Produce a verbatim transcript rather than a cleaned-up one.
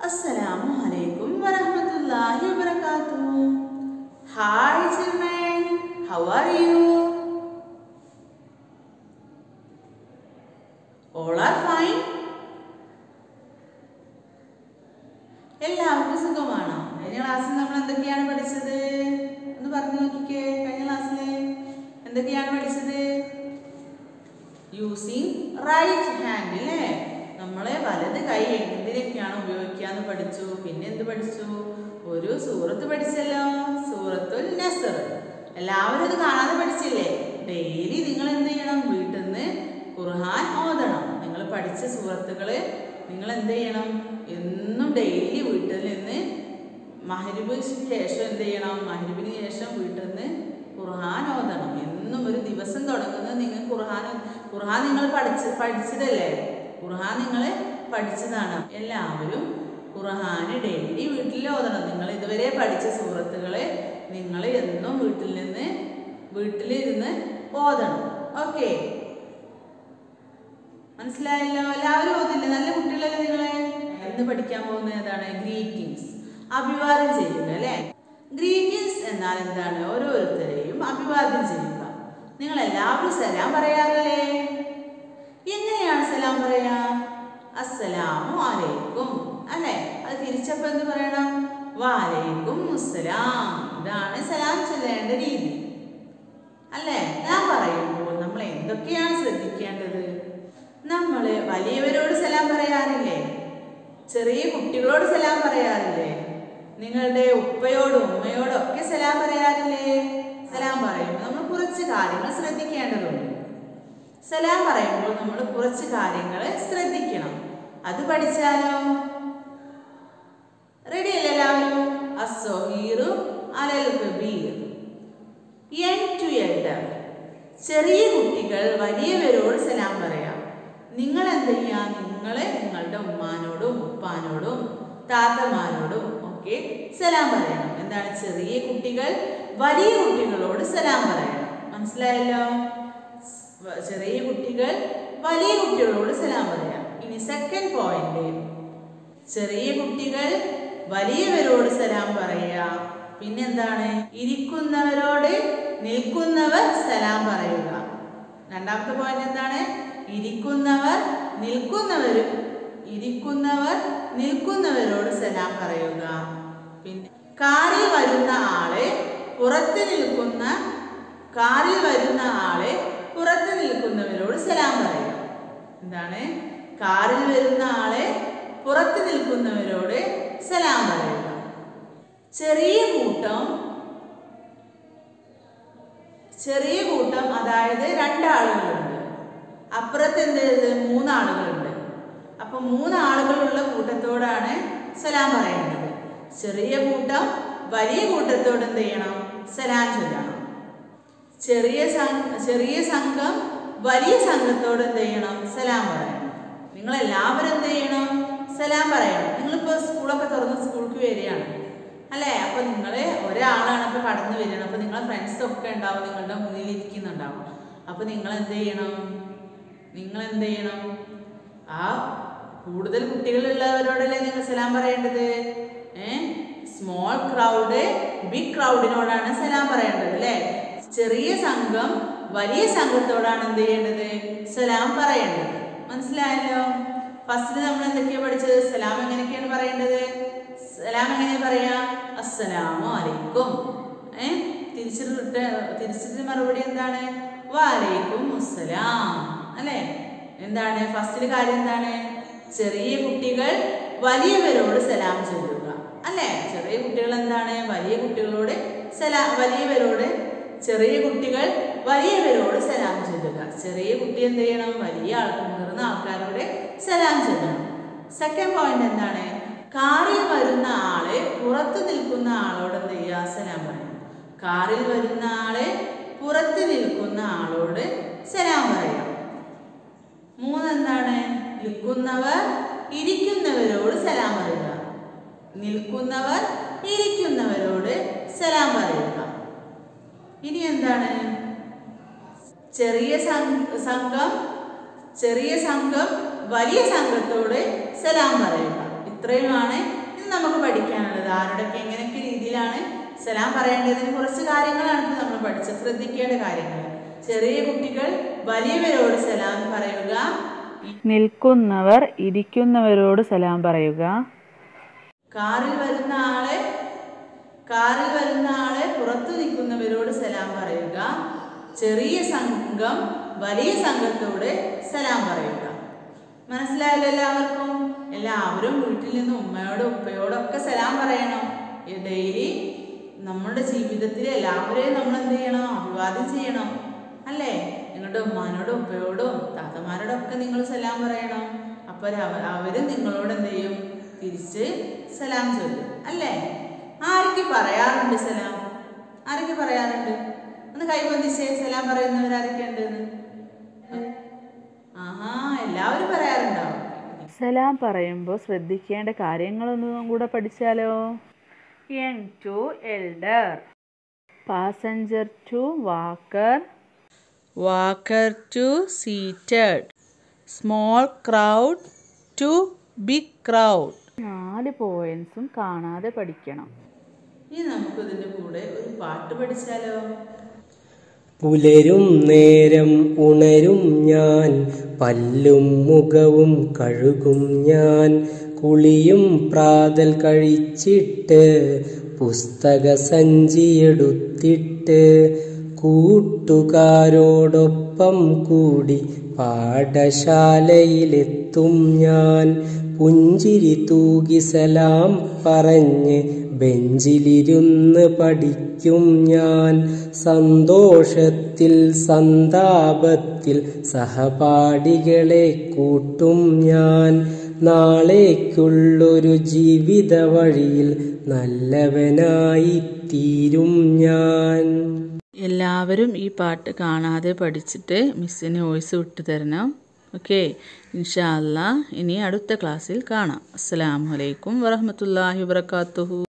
Assalamu alaikum wa rahmatullahi wa barakatuh. Hi children, how are you? All are fine? എല്ലാവർക്കും സുഖമാണോ? കഴിഞ്ഞ ക്ലാസ്സിൽ നമ്മൾ എന്തൊക്കെയാണ് പഠിച്ചത് എന്ന് പറഞ്ഞു നോക്കിക്കേ. കഴിഞ്ഞ ക്ലാസ്സിൽ എന്തൊക്കെയാണ് പഠിച്ചത്? യൂസിങ് റൈറ്റ് ഹാൻഡ് അല്ലേ? നമ്മളെ വലത് കൈ എന്തിനൊക്കെയാണ് ഉപയോഗിക്കാന്ന് പഠിച്ചു. പിന്നെ എന്ത് പഠിച്ചു? ഒരു സൂറത്ത് പഠിച്ചല്ലോ, സൂറത്തുൽ നസ്ർ. എല്ലാവരും ഇത് കാണാതെ പഠിച്ചില്ലേ? ഡെയിലി നിങ്ങൾ എന്ത് ചെയ്യണം? വീട്ടിൽ നിന്ന് ഖുർആൻ ഓതണം. നിങ്ങൾ പഠിച്ച സൂറത്തുകള് നിങ്ങൾ എന്ത് ചെയ്യണം? എന്നും ഡെയിലി വീട്ടിൽ നിന്ന് മഗ്‌രിബിന് ശേഷം എന്ത് ചെയ്യണം? മഗ്‌രിബിന് ശേഷം വീട്ടിൽ നിന്ന് ഖുർആൻ ഓതണം. എന്നും ഒരു ദിവസം തുടങ്ങുന്നത് നിങ്ങൾ ഖുർആൻ ഖുർആൻ നിങ്ങൾ പഠിച്ച് പഠിച്ചതല്ലേ? ഖുർആൻ നിങ്ങൾ പഠിച്ചതാണ്. എല്ലാവരും ഖുർആൻ ഡെയിലി വീട്ടിൽ ഓതണം. നിങ്ങൾ ഇതുവരെ പഠിച്ച സൂറത്തുകളെ നിങ്ങൾ എന്നും വീട്ടിൽ നിന്ന് വീട്ടിലിരുന്ന് ഓതണം. ഓക്കെ, മനസ്സിലായല്ലോ? എല്ലാവരും ഓതില്ലേ? നല്ല കുട്ടികളല്ലേ നിങ്ങളെ? എന്ന് പഠിക്കാൻ പോകുന്ന ഏതാണ്? ഗ്രീറ്റിംഗ്സ്, അഭിവാദ്യം ചെയ്യുക അല്ലേ? ഗ്രീറ്റിംഗ്സ് എന്നാൽ എന്താണ്? ഓരോരുത്തരെയും അഭിവാദ്യം ചെയ്യുക. നിങ്ങൾ എല്ലാവരും സലാം പറയാറില്ലേ? എങ്ങനെയാണ് സലാം പറയാ? അസ്സലാമു അലൈക്കും അല്ലേ? അത് തിരിച്ചപ്പോ എന്ത് പറയണം? വഅലൈക്കും അസ്സലാം. ഇതാണ് സലാം ചൊല്ലേണ്ട രീതി അല്ലേ? ഞാൻ പറയുമ്പോൾ നമ്മൾ എന്തൊക്കെയാണ് ശ്രദ്ധിക്കേണ്ടത്? നമ്മള് വലിയവരോട് സലാം പറയാറില്ലേ? ചെറിയ കുട്ടികളോട് സലാം പറയാറില്ലേ? നിങ്ങളുടെ ഉപ്പയോടും ഉമ്മയോടും ഒക്കെ സലാം പറയാറില്ലേ? സലാം പറയുമ്പോൾ നമ്മൾ കുറച്ച് കാര്യങ്ങൾ ശ്രദ്ധിക്കേണ്ടതുണ്ട്. സലാം പറയുമ്പോൾ നമ്മൾ കുറച്ച് കാര്യങ്ങൾ ശ്രദ്ധിക്കണം. അത് പഠിച്ചാലോ? റെഡി അല്ലേ എല്ലാവരും? അസ്സഗീറു അലൽ കബീർ, യങ് ടു എൽഡർ. ചെറിയ കുട്ടികൾ വലിയവരോട് സലാം പറയാം. നിങ്ങൾ എന്ത് ചെയ്യാ? നിങ്ങൾ നിങ്ങളുടെ ഉമ്മാനോടും ഉപ്പാനോടും താത്തമാരോടും ഒക്കെ സലാം പറയണം. എന്താണ്? ചെറിയ കുട്ടികൾ വലിയ കുട്ടികളോട് സലാം പറയണം. മനസ്സിലായല്ലോ? ചെറിയ കുട്ടികൾ വലിയ കുട്ടികളോട് സലാം പറയാം. ഇനി സെക്കൻഡ് പോയിന്റ്, ചെറിയ കുട്ടികൾ വലിയവരോട് സലാം പറയാ. പിന്നെന്താണ്? ഇരിക്കുന്നവരോട് നിൽക്കുന്നവർ സലാം പറയുക. രണ്ടാമത്തെ പോയിന്റ് എന്താണ്? ഇരിക്കുന്നവർ നിൽക്കുന്നവരും ഇരിക്കുന്നവർ നിൽക്കുന്നവരോട് സലാം പറയുക. പിന്നെ കാറിൽ വരുന്ന ആളെ പുറത്ത് നിൽക്കുന്ന കാറിൽ വരുന്ന ആളെ പുറത്ത് നിൽക്കുന്നവരോട് സലാം പറയുക. എന്താണ്? കാറിൽ വരുന്ന ആളെ പുറത്ത് നിൽക്കുന്നവരോട് സലാം പറയുക. ചെറിയ കൂട്ടം ചെറിയ കൂട്ടം അതായത് രണ്ടാളുകളുണ്ട്. അപ്പുറത്ത് എന്ത് ചെയ്ത്? മൂന്നാളുകളുണ്ട്. അപ്പൊ മൂന്നാളുകളുള്ള കൂട്ടത്തോടാണ് സലാം പറയേണ്ടത്. ചെറിയ കൂട്ടം വലിയ കൂട്ടത്തോട് എന്ത് ചെയ്യണം? സലാം ചൊല്ലണം. ചെറിയ ചെറിയ സംഘം വലിയ സംഘത്തോട് എന്ത് ചെയ്യണം? സലാം പറയണം. നിങ്ങൾ എല്ലാവരും എന്ത് ചെയ്യണം? സലാം പറയണം. നിങ്ങളിപ്പോൾ സ്കൂളൊക്കെ തുറന്ന് സ്കൂൾക്ക് വരികയാണ് അല്ലേ? അപ്പൊ നിങ്ങൾ ഒരാളാണ് ഇപ്പൊ കടന്നു വരികയാണ്. അപ്പൊ നിങ്ങളെ ഫ്രണ്ട്സ് ഒക്കെ ഉണ്ടാവും, നിങ്ങളുടെ മുന്നിൽ ഇരിക്കുന്നുണ്ടാവും. അപ്പൊ നിങ്ങൾ എന്ത് ചെയ്യണം? നിങ്ങൾ എന്ത് ചെയ്യണം? ആ കൂടുതൽ കുട്ടികളുള്ളവരോടല്ലേ നിങ്ങൾ സലാം പറയേണ്ടത്? ഏഹ് സ്മോൾ ക്രൗഡ് ബിഗ് ക്രൗഡിനോടാണ് സലാം പറയേണ്ടത് അല്ലേ? ചെറിയ സംഘം വലിയ സംഘത്തോടാണ് എന്ത് ചെയ്യേണ്ടത്? സലാം പറയേണ്ടത്. മനസ്സിലായല്ലോ? ഫസ്റ്റ് നമ്മൾ എന്തൊക്കെയാണ് പഠിച്ചത്? സലാം എങ്ങനെയൊക്കെയാണ് പറയേണ്ടത്? സലാം എങ്ങനെയാ പറയാ? അസ്സലാമു അലൈക്കും. ഏഹ് തിരിച്ചിട്ട് തിരിച്ചിട്ട് മറുപടി എന്താണ്? വഅലൈക്കും അസ്സലാം അല്ലേ? എന്താണ് ഫസ്റ്റിലെ കാര്യം? എന്താണ്? ചെറിയ കുട്ടികൾ വലിയവരോട് സലാം ചൊല്ലുക അല്ലേ? ചെറിയ കുട്ടികൾ എന്താണ്? വലിയ കുട്ടികളോട് സലാം വലിയവരോട് ചെറിയ കുട്ടികൾ വലിയവരോട് സലാം ചൊല്ലുക. ചെറിയ കുട്ടി എന്ത് ചെയ്യണം? വലിയ ആൾ മുതിർന്ന ആൾക്കാരോട് സലാം ചൊല്ലണം. സെക്കൻഡ് പോയിന്റ് എന്താണ്? കാറിൽ വരുന്ന ആളെ പുറത്ത് നിൽക്കുന്ന ആളോട് എന്ത് ചെയ്യുക? സലാം പറയണം. കാറിൽ വരുന്ന ആളെ പുറത്ത് നിൽക്കുന്ന ആളോട് സലാം പറയാം. മൂന്നെന്താണ്? നിൽക്കുന്നവർ ഇരിക്കുന്നവരോട് സലാം പറയുക. നിൽക്കുന്നവർ ഇരിക്കുന്നവരോട് സലാം പറയുക. ഇനി എന്താണ്? ചെറിയ സംഘം ചെറിയ സംഘം വലിയ സംഘത്തോട് സലാം പറയുക. ഇത്രയുമാണ് ഇത് നമുക്ക് പഠിക്കാനുള്ളത്. ആരോടൊക്കെ എങ്ങനെയൊക്കെ രീതിയിലാണ് സലാം പറയേണ്ടതിന് കുറച്ച് കാര്യങ്ങളാണ് ഇപ്പോൾ നമ്മൾ പഠിച്ചത്. ശ്രദ്ധിക്കേണ്ട കാര്യങ്ങൾ. ചെറിയ കുട്ടികൾ വലിയവരോട് സലാം പറയുക. നിൽക്കുന്നവർ ഇരിക്കുന്നവരോട് സലാം പറയുക. കാറിൽ വരുന്ന ആളെ കാറിൽ വരുന്ന ആളെ പുറത്തു നിൽക്കുന്നവരോട് സലാം പറയുക. ചെറിയ സംഘം വലിയ സംഘത്തോട് സലാം പറയുക. മനസ്സിലായല്ലോ എല്ലാവർക്കും? എല്ലാവരും വീട്ടിൽ നിന്ന് ഉമ്മയോടും ഉപ്പയോടും ഒക്കെ സലാം പറയണം. ഡെയിലി നമ്മുടെ ജീവിതത്തിൽ എല്ലാവരെയും നമ്മൾ എന്ത് ചെയ്യണം? അഭിവാദ്യം ചെയ്യണം അല്ലേ? നിങ്ങളുടെ ഉമ്മാനോടും ഉപ്പയോടും താത്തമാരോടും ഒക്കെ നിങ്ങൾ സലാം പറയണം. അപ്പോൾ അവരും നിങ്ങളോട് എന്ത് ചെയ്യും? തിരിച്ച് സലാം ചൊല്ലും അല്ലേ? ആരൊക്കെ പറയാറുണ്ട് സലാം? ആരൊക്കെ പറയാറുണ്ട്? ഒന്ന് കൈബന്ധിച്ചേ. സലാം പറയുന്നവരാരൊക്കെ ഉണ്ടെന്ന്? ആഹാ, എല്ലാവരും പറയാറുണ്ടാവും. സലാം പറയുമ്പോൾ ശ്രദ്ധിക്കേണ്ട കാര്യങ്ങളൊന്നും കൂടെ പഠിച്ചാലോ? Young to elder, passenger to walker, walker to seated, small crowd to big crowd. നാല് പോയിന്റ്സും കാണാതെ പഠിക്കണം. ഇനി നമുക്കിതിൻ്റെ കൂടെ ഒരു പാട്ട് പഠിച്ചാലോ? പുലരും നേരം ഉണരും ഞാൻ, പല്ലും മുഖവും കഴുകും ഞാൻ, കുളിയും പ്രാതൽ കഴിച്ചിട്ട് പുസ്തക സഞ്ചിയെടുത്തിട്ട് കൂട്ടുകാരോടൊപ്പം കൂടി പാഠശാലയിലെത്തും ഞാൻ. പുഞ്ചിരി തൂകി സലാം പറഞ്ഞ് ബെഞ്ചിലിരുന്ന് പഠിക്കും ഞാൻ. സന്തോഷത്തിൽ സന്താപത്തിൽ സഹപാഠികളെ കൂട്ടും ഞാൻ. നാളേക്കുള്ളൊരു ജീവിത വഴിയിൽ നല്ലവനായി തീരും ഞാൻ. എല്ലാവരും ഈ പാട്ട് കാണാതെ പഠിച്ചിട്ട് മിസ്സിന് വോയിസ് വിട്ടു തരണം. ഓക്കെ, ഇൻഷാ അല്ലാ. ഇനി അടുത്ത ക്ലാസ്സിൽ കാണാം. അസ്സലാമു അലൈക്കും വറഹ്മത്തുള്ളാഹി വബറകാതുഹു.